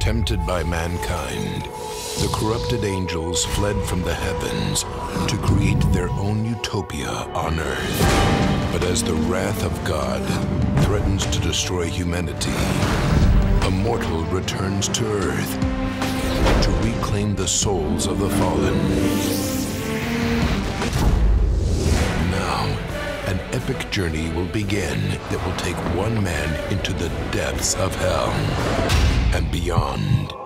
Tempted by mankind, the corrupted angels fled from the heavens to create their own utopia on earth. But as the wrath of God threatens to destroy humanity, a mortal returns to earth to reclaim the souls of the fallen. Now, an epic journey will begin that will take one man into the depths of hell and beyond.